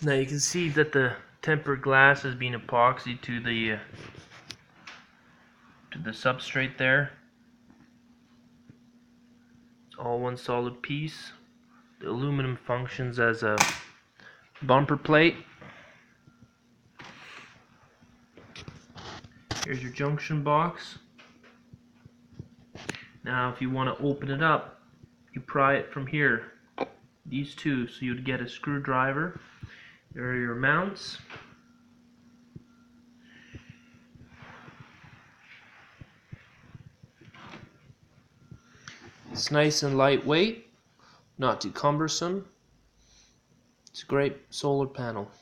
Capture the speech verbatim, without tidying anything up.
Now you can see that the tempered glass has been epoxied to the uh, to the substrate there. It's all one solid piece. The aluminum functions as a bumper plate. Here's your junction box. Now if you want to open it up, you pry it from here. These two, so you'd get a screwdriver. There are your mounts. It's nice and lightweight, not too cumbersome. It's a great solar panel.